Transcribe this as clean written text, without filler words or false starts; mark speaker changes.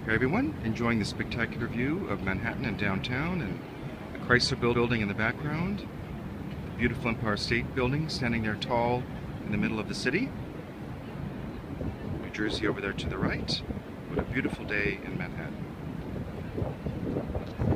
Speaker 1: Hey everyone, enjoying the spectacular view of Manhattan and downtown, and the Chrysler building in the background, the beautiful Empire State Building standing there tall in the middle of the city, New Jersey over there to the right. What a beautiful day in Manhattan.